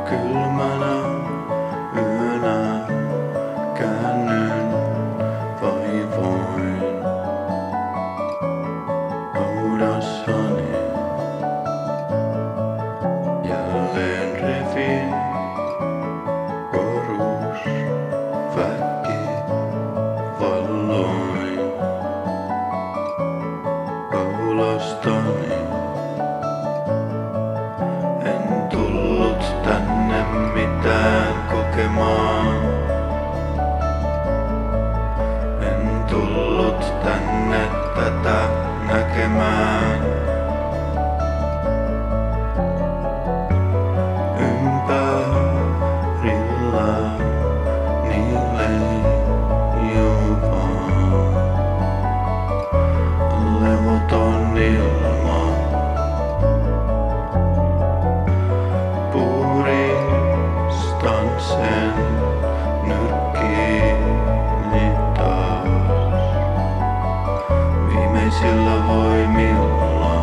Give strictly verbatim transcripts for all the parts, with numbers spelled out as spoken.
Kylmänä yönä käännyn vaivoin haudassani. Jälleen revin korusväki valloin kaulastani. En tullut tänne mitään kokemaan. En tullut tänne tätä näkemään. Ympärillä niin leijuva levoton ilma. Puristan sen nyrkkiini taas viimeisillä voimilla.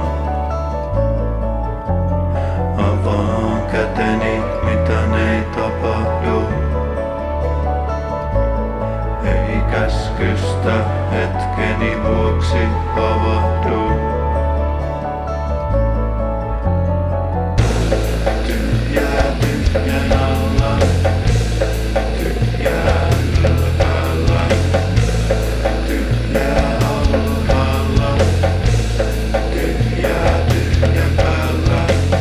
Avaan käteni, mitään ei tapahdu. Ei käskystä hetkeni vuoksi havahdu. Tyhjää tyhjän alla, tyhjää ylhäällä, tyhjää alhaalla, tyhjää tyhjän päällä.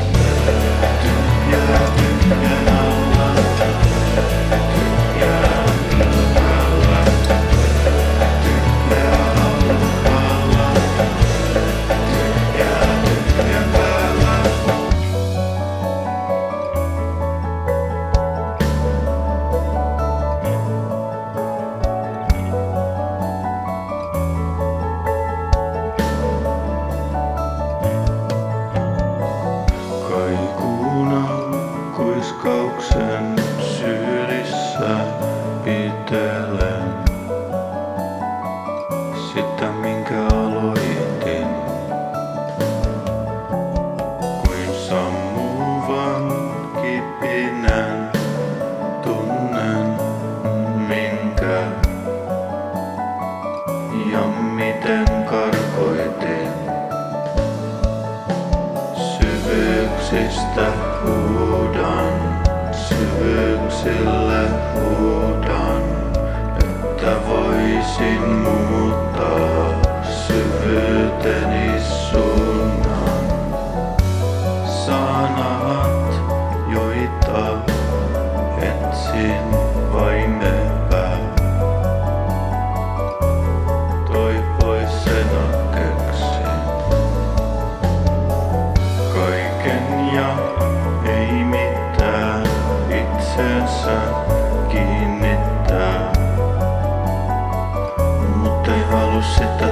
Tyhjää tyhjän alla, tyhjää ylhäällä, tyhjää alhaalla, tyhjää tyhjän päällä. Kaikuuna kuiskauksen sylissä pitelen sitä, minkä aloitin. Kuin sammuvan kipinän tunnen, minkä ja miten karkoitin. Syvyyksistä huudan, syvyyksille huudan, että voisin muuttaa syvyyteni suunnan. Sanat, joita etsin vain epää, toivoisena keksin kaiken ja ei mitään itsensä kiinnittää, mut ei halua sitä